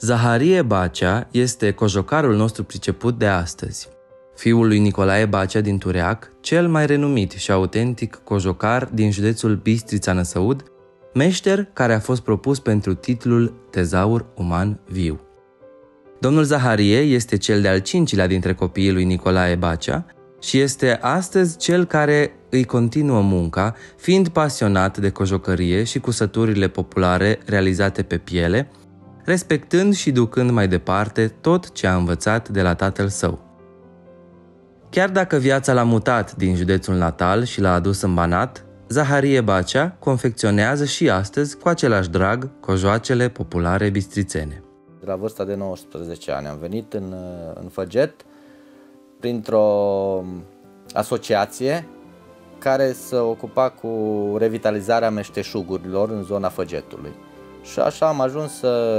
Zaharie Bacea este cojocarul nostru priceput de astăzi. Fiul lui Nicolae Bacea din Tureac, cel mai renumit și autentic cojocar din județul Bistrița-Năsăud, meșter care a fost propus pentru titlul Tezaur Uman Viu. Domnul Zaharie este cel de-al cincilea dintre copiii lui Nicolae Bacea și este astăzi cel care îi continuă munca, fiind pasionat de cojocărie și cusăturile populare realizate pe piele, respectând și ducând mai departe tot ce a învățat de la tatăl său. Chiar dacă viața l-a mutat din județul natal și l-a adus în Banat, Zaharie Bacea confecționează și astăzi cu același drag cojoacele populare bistrițene. De la vârsta de 19 ani am venit în Făget printr-o asociație care se ocupa cu revitalizarea meșteșugurilor în zona Făgetului. Și așa am ajuns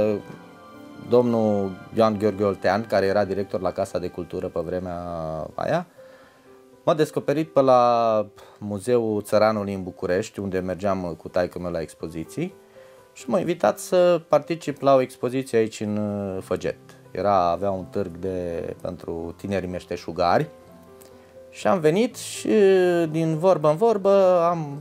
domnul Ioan Gheorghe Oltean, care era director la Casa de Cultură pe vremea aia, m-a descoperit pe la Muzeul Țăranului în București, unde mergeam cu taică meu la expoziții, și m-a invitat să particip la o expoziție aici în Făget. Avea un târg pentru tinerii meșteșugari și am venit și din vorbă în vorbă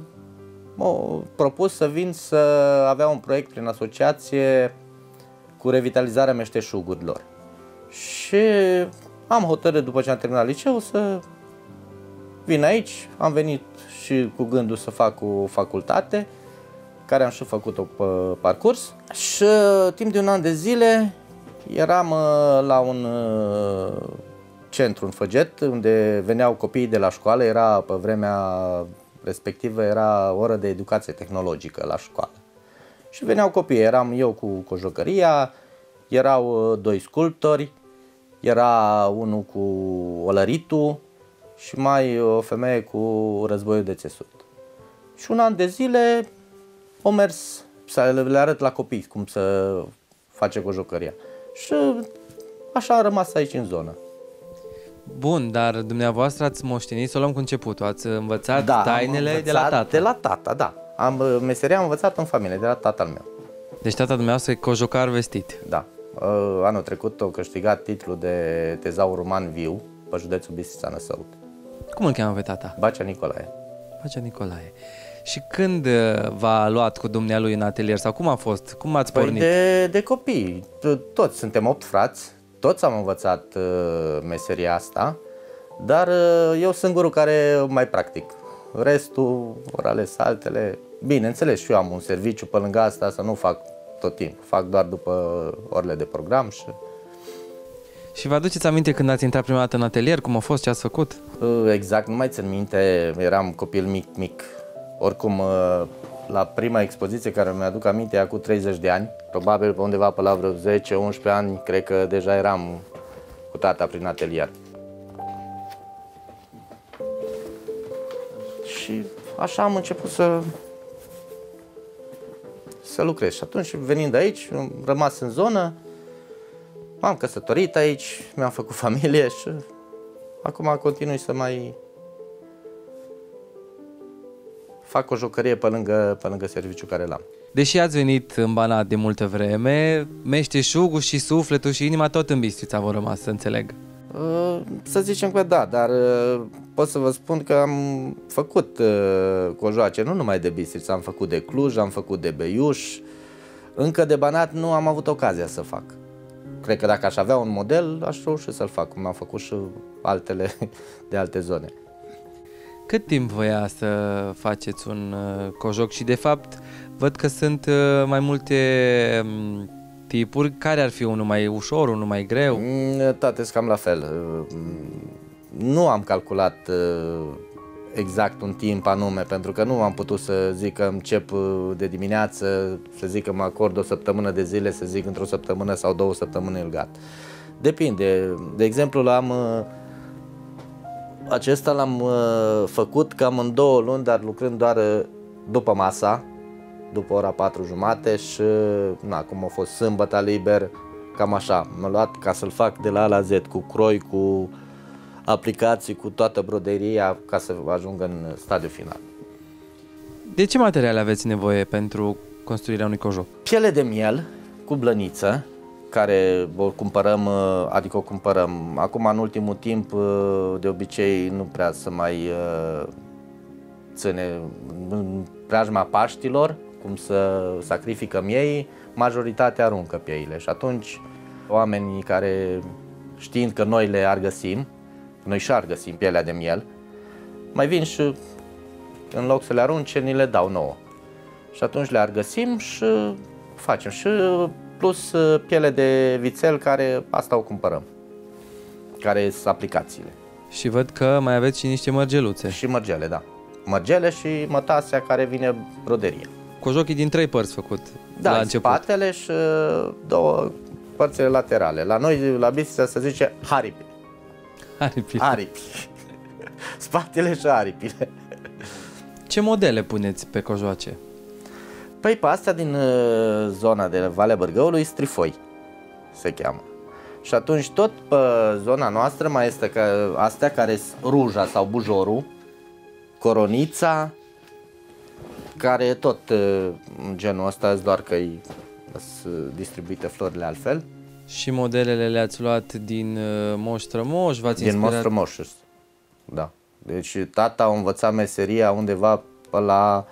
m-a propus să vin să avea un proiect prin asociație cu revitalizarea meșteșugurilor. Și am hotărât după ce am terminat liceul să vin aici. Am venit și cu gândul să fac o facultate, care am și făcut-o pe parcurs. Și timp de un an de zile eram la un centru în Făget, unde veneau copiii de la școală. Pe vremea respectivă era oră de educație tehnologică la școală. Și veneau copiii, eram eu cu cojocăria, erau doi sculptori, era unul cu olăritul și mai o femeie cu războiul de țesut. Și un an de zile am mers să le arăt la copii cum să face cojocăria. Și așa am rămas aici în zonă. Bun, dar dumneavoastră ați moștenit, să o luăm cu începutul, ați învățat tainele de la tata. De la tata, da. Meseria am învățat în familie, de la tatăl meu. Deci tata dumneavoastră e cojocar vestit. Da. Anul trecut a câștigat titlul de Tezaur Uman Viu pe județul Bistrița-Năsăud. Cum îl cheamă pe tata? Bacea Nicolae. Bacea Nicolae. Și când v-a luat cu dumnealui în atelier sau cum a fost? Cum ați pornit? De copii. Toți suntem 8 frați, toți am învățat meseria asta, dar eu singurul care mai practic. Restul ori ales altele. Bineînțeles, și eu am un serviciu pe lângă asta, să nu fac tot timpul. Fac doar după orele de program. Și vă aduceți aminte când ați intrat prima dată în atelier? Cum a fost, ce ați făcut? Exact, nu mai țin minte, eram copil mic. Oricum, la prima expoziție care mi-aduc aminte, ea cu 30 de ani, probabil pe undeva pe la vreo 10-11 ani, cred că deja eram cu tata prin atelier. Și așa am început să lucrez. Și atunci, venind aici, am rămas în zonă, m-am căsătorit aici, mi-am făcut familie și acum continui să mai fac o jucărie pe lângă serviciul care l-am. Deși ați venit în Banat de multă vreme, meșteșugul și sufletul și inima tot în Bistrița v-au rămas, să înțeleg. Să zicem că da, dar pot să vă spun că am făcut cojoace, nu numai de Bistrița, am făcut de Cluj, am făcut de Beiuș, încă de Banat nu am avut ocazia să fac. Cred că dacă aș avea un model, aș reuși să-l fac, cum am făcut și altele de alte zone. Cât timp voia să faceți un cojoc și de fapt văd că sunt mai multe tipuri. Care ar fi unul mai ușor, unul mai greu? Toate sunt cam la fel. Nu am calculat exact un timp anume, pentru că nu am putut să zic că încep de dimineață, să zic că mă acord o săptămână de zile, să zic într-o săptămână sau 2 săptămâni îl gat. Depinde. De exemplu, acesta l-am făcut cam în 2 luni, dar lucrând doar după masa, după ora 4:30 și cum a fost sâmbătă liber, cam așa. M-a luat ca să-l fac de la A la Z, cu croi, cu aplicații, cu toată broderia, ca să ajungă în stadiul final. De ce materiale aveți nevoie pentru construirea unui cojoc? Piele de miel cu blăniță, care o cumpărăm, adică o cumpărăm. Acum, în ultimul timp, de obicei nu prea să mai ține în preajma Paștilor, cum să sacrifică miei, majoritatea aruncă pieile. Și atunci oamenii care, știind că noi le argăsim, noi și argăsim pielea de miel, mai vin și în loc să le arunce, ni le dau nouă. Și atunci le argăsim și facem. Și plus piele de vițel, care asta o cumpărăm, care sunt aplicațiile. Și văd că mai aveți și niște mărgeluțe. Și mărgele, da. Mărgele și mătasea care vine broderie. Cojoc e din 3 părți făcut da, la început. Spatele și 2 părțile laterale. La noi, la Bistrița, se zice aripi. Aripi. Spatele și aripile. Ce modele puneți pe cojoace? Păi pe astea din zona de Valea Bârgăului, strifoi se cheamă. Și atunci tot pe zona noastră mai este că astea care sunt ruja sau bujorul, coronița, care e tot genul ăsta, doar că sunt distribuite florile altfel. Și modelele le-ați luat din Moș Strămoș? V-ați inspirat? Din Moș Strămoș, da. Deci tata a învățat meseria undeva pe la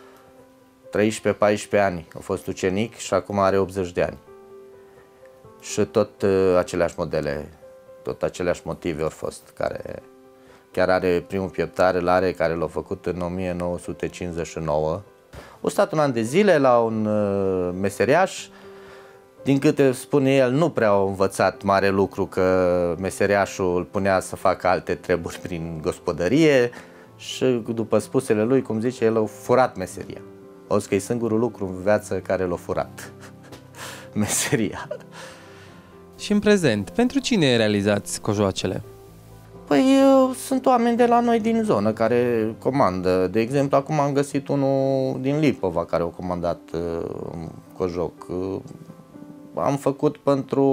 13-14 ani. A fost ucenic și acum are 80 de ani. Și tot aceleași modele, tot aceleași motive au fost, care chiar are primul pieptar, îl are, care l-a făcut în 1959. A stat un an de zile la un meseriaș. Din câte spune el, nu prea a învățat mare lucru, că meseriașul îl punea să facă alte treburi prin gospodărie și după spusele lui, cum zice, el a furat meseria. O zis că e singurul lucru în viață care l-a furat. Meseria. Și în prezent, pentru cine realizați cojoacele? Păi sunt oameni de la noi din zonă care comandă. De exemplu, acum am găsit unul din Lipova care a comandat cojoc. Am făcut pentru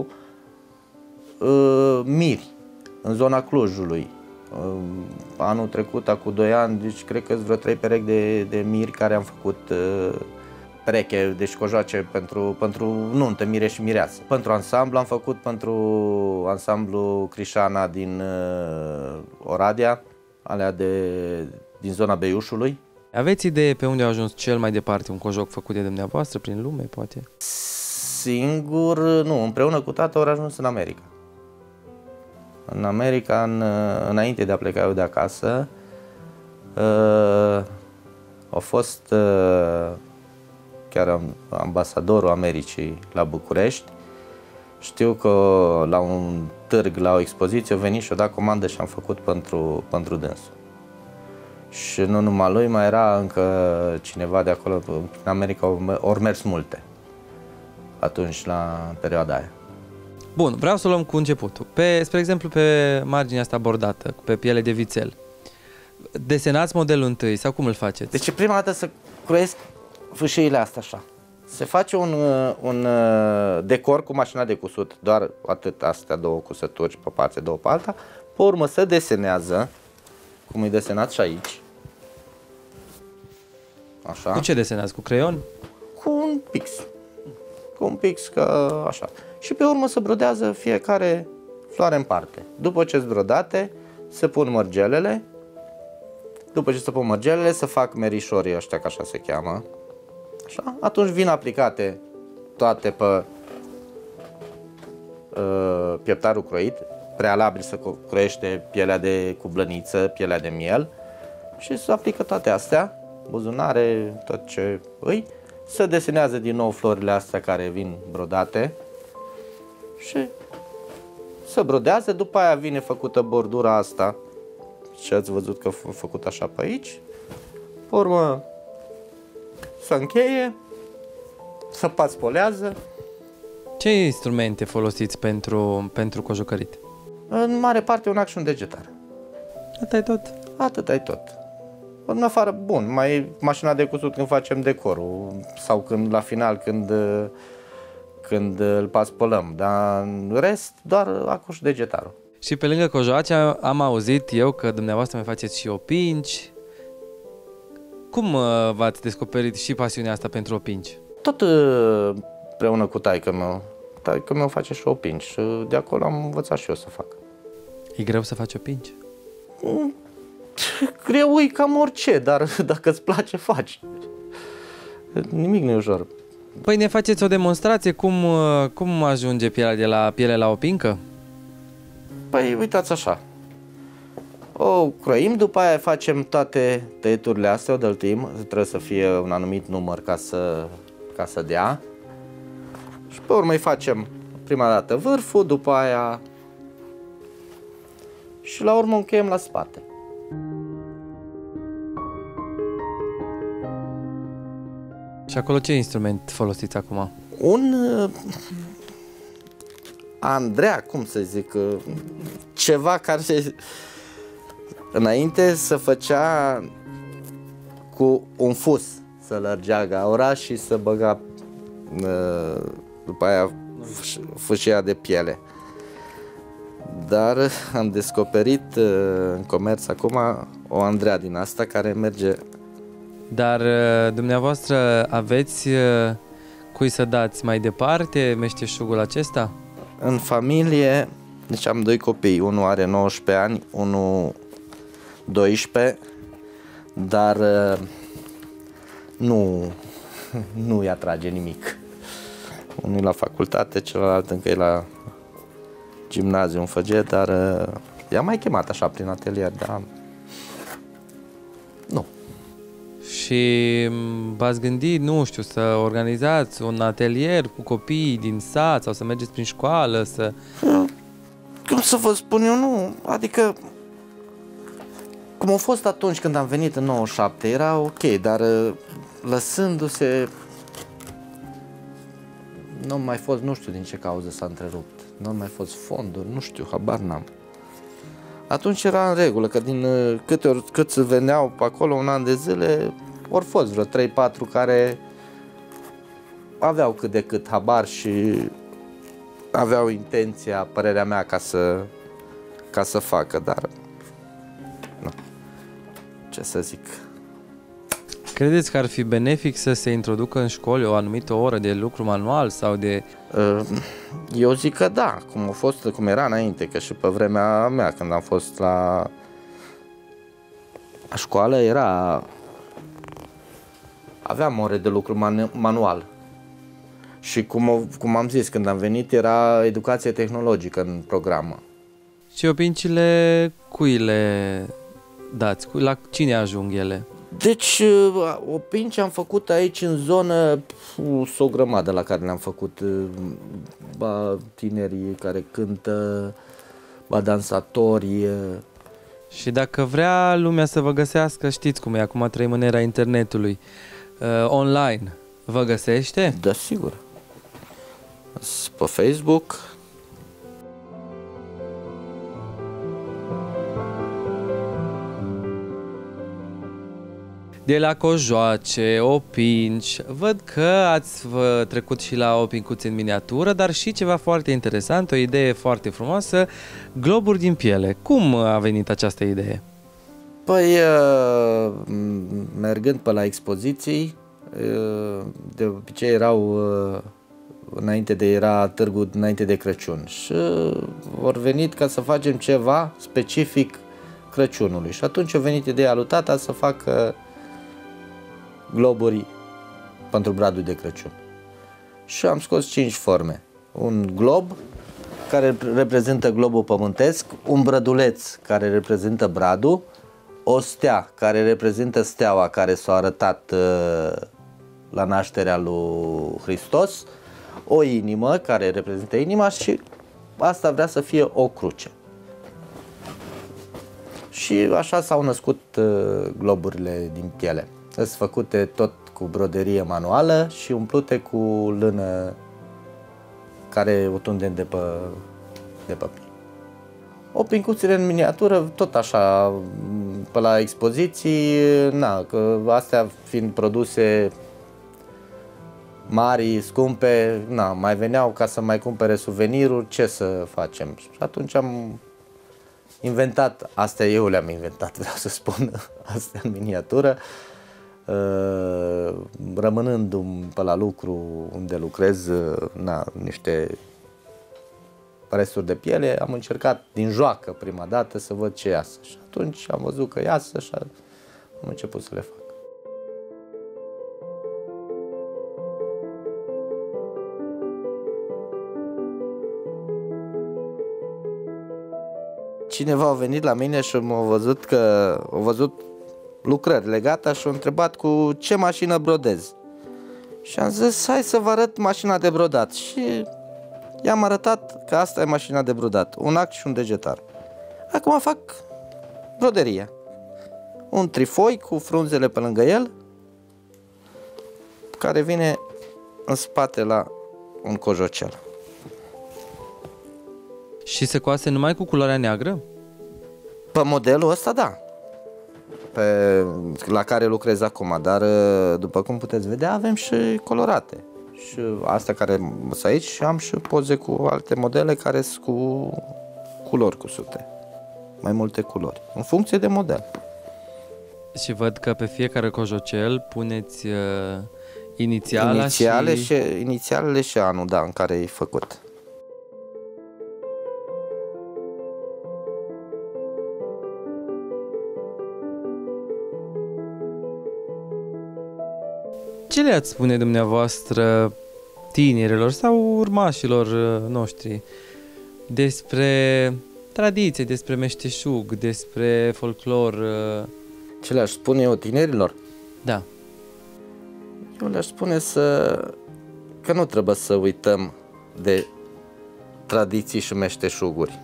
miri în zona Clujului. Anul trecut, acum 2 ani, deci cred că sunt vreo 3 perechi de miri care am făcut pereche, deci cojoace pentru nuntă, mire și mireasă. Pentru ansamblu am făcut pentru ansamblu Crișana din Oradea, alea din zona Beiușului. Aveți idee pe unde a ajuns cel mai departe un cojoc făcut de dumneavoastră, prin lume, poate? Singur, nu, împreună cu tata au ajuns în America. În America, înainte de a pleca eu de acasă, a fost chiar ambasadorul Americii la București. Știu că la un târg, la o expoziție, a venit și a dat comandă și am făcut pentru dânsul. Și nu numai lui, mai era încă cineva de acolo. În America au mers multe atunci, la perioada aia. Bun, vreau să luăm cu începutul. Spre exemplu, pe marginea asta bordată, pe piele de vițel, desenați modelul întâi sau cum îl faceți? Deci prima dată să croiesc fâșiile astea așa. Se face un decor cu mașina de cusut, doar atât, astea 2 cusături pe parte, 2 pe alta. Pe urmă se desenează, cum e desenat și aici. Așa. Cu ce desenați? Cu creion? Cu un pix. Cu un pix, că așa. Și pe urmă se brodează fiecare floare în parte. După ce sunt brodate, se pun mărgelele. După ce se pun mărgelele, se fac merișorii ăștia, că așa se cheamă. Așa. Atunci vin aplicate toate pe pieptarul croit. Prealabil se croiește pielea cu blăniță, pielea de miel. Și se aplică toate astea, buzunare, tot ce îi. Se desenează din nou florile astea care vin brodate și se brodează. După aia vine făcută bordura asta și ați văzut că a făcut așa pe aici. Pe urmă se încheie, se paspolează. Ce instrumente folosiți pentru cojucărit? În mare parte un ac și un degetar. Atât-i tot? Atât-i tot. În afară, bun, mai mașina de cusut când facem decorul sau când la final când îl paspălăm, dar în rest doar acul și degetarul. Și pe lângă cojoace am auzit eu că dumneavoastră mai faceți și opinci. Cum v-ați descoperit și pasiunea asta pentru opinci? Tot împreună cu taică-meu. taică meu face și opinci și de acolo am învățat și eu să fac. E greu să faci opinci? Greu e cam orice, dar dacă îți place, faci. Nimic nu e ușor. Păi ne faceți o demonstrație cum ajunge pielea de la piele la opincă? Păi uitați așa. O croim, după aia facem toate tăieturile astea, o dăltim, trebuie să fie un anumit număr ca să dea. Și pe urmă îi facem prima dată vârful, după aia și la urmă încheiem la spate. Și acolo ce instrument folosiți acum? Un Andreea, cum să zic, ceva care înainte se făcea cu un fus, să lărgea gaura și să băga după aia fâșia de piele. Dar am descoperit în comerț acum o Andreea din asta care merge. Dar dumneavoastră aveți cui să dați mai departe meșteșugul acesta? În familie, deci am 2 copii, unul are 19 ani, unul 12, dar nu îi atrage nimic. Unul e la facultate, celălalt încă e la gimnaziu în Făget, dar i-am mai chemat așa prin atelier, dar nu. Și v-ați gândit, nu știu, să organizați un atelier cu copii din sat sau să mergeți prin școală, să... Cum să vă spun eu, nu, adică cum a fost atunci când am venit în 97, era ok, dar lăsându-se, nu mai fost, nu știu din ce cauză s-a întrerupt, nu mai fost fonduri, nu știu, habar n-am. Atunci era în regulă, că din cât se veneau pe acolo un an de zile, ori fost vreo 3-4 care aveau cât de cât habar și aveau intenția, părerea mea, ca să facă, dar nu. Ce să zic. Credeți că ar fi benefic să se introducă în școli o anumită oră de lucru manual sau de... Eu zic că da, cum era înainte, că și pe vremea mea, când am fost la școală, aveam ore de lucru manual. Și cum am zis, când am venit, era educație tehnologică în programă. Și opincile cui le dați? La cine ajung ele? Deci, opinci am făcut aici în zonă, o grămadă la care le-am făcut. Ba tinerii care cântă, ba dansatori. Și dacă vrea lumea să vă găsească, știți cum e, acum trăim în era internetului, online, vă găsește? Da, sigur. Pe Facebook. De la cojoace, opinci, văd că ați trecut și la opincuțe în miniatură, dar și ceva foarte interesant, o idee foarte frumoasă, globuri din piele. Cum a venit această idee? Păi, mergând pe la expoziții, de obicei erau, era târgul înainte de Crăciun și au venit ca să facem ceva specific Crăciunului. Și atunci a venit ideea lui tata să facă globuri pentru bradul de Crăciun. Și am scos 5 forme. Un glob care reprezintă globul pământesc, un brăduleț care reprezintă bradul, o stea care reprezintă steaua care s-a arătat la nașterea lui Hristos, o inimă care reprezintă inima și asta vrea să fie o cruce. Și așa s-au născut globurile din piele. Sunt făcute tot cu broderie manuală și umplute cu lână care o tundem de pe păr. Opincuțele în miniatură, tot așa, pe la expoziții, că astea fiind produse mari, scumpe, mai veneau ca să mai cumpere suveniruri, ce să facem? Și atunci am inventat, astea eu le-am inventat, vreau să spun, astea în miniatură, rămânând pe la lucru unde lucrez, niște resturi de piele, am încercat din joacă prima dată să văd ce iasă. Și atunci am văzut că iasă și am început să le fac. Cineva a venit la mine și a văzut lucrările gata și a întrebat cu ce mașină brodez. Și am zis, hai să vă arăt mașina de brodat. Și i-am arătat că asta e mașina de brodat, un act și un degetar. Acum fac broderia. Un trifoi cu frunzele pe lângă el, care vine în spate la un cojocel. Și se coase numai cu culoarea neagră? Pe modelul ăsta, da. La care lucrez acum, dar după cum puteți vedea, avem și colorate. Și astea care sunt aici, și am și poze cu alte modele care sunt cu culori cusute. Mai multe culori, în funcție de model. Și văd că pe fiecare cojocel puneți inițialele și anul, da, în care e făcut. Ce le-ați spune dumneavoastră tinerilor sau urmașilor noștri despre tradiție, despre meșteșug, despre folclor? Ce le-aș spune eu tinerilor? Da. Eu le-aș spune că nu trebuie să uităm de tradiții și meșteșuguri.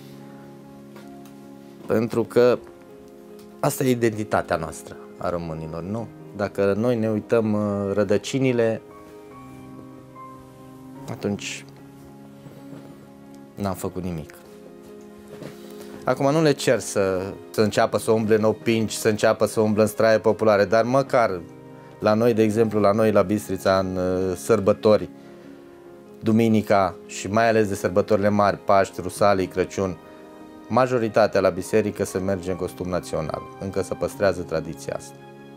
Pentru că asta e identitatea noastră a românilor, nu? Dacă noi ne uităm rădăcinile, atunci n-am făcut nimic. Acum nu le cer să înceapă să umble în opinci, să înceapă să umble în straie populare, dar măcar la noi, de exemplu, la Bistrița, în sărbători, duminica și mai ales de sărbătorile mari, Paști, Rusalii, Crăciun, majoritatea la biserică se merge în costum național. Încă se păstrează tradiția asta.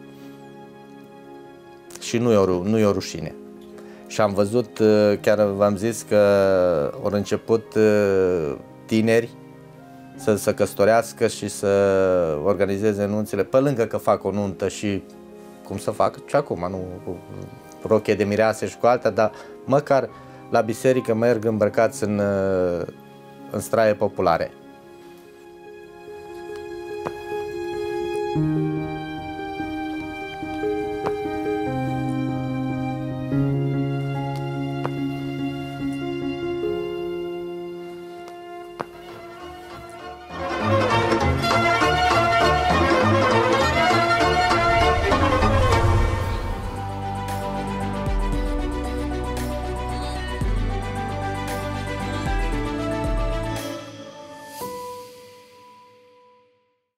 Și nu e o rușine. Și am văzut, chiar v-am zis că au început tineri să se căsătorească și să organizeze nunțile, pe lângă că fac o nuntă și cum să fac și acum, nu cu rochie de mirease și cu alta, dar măcar la biserică merg îmbrăcați în straie populare.